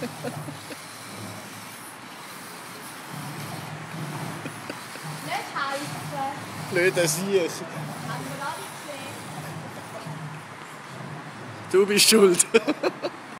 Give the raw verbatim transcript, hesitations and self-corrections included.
helfen. Blöder Sieg. Haben wir alle gesehen. Du bist schuld.